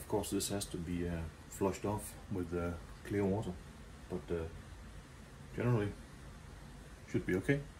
of course this has to be flushed off with clear water, but generally should be okay.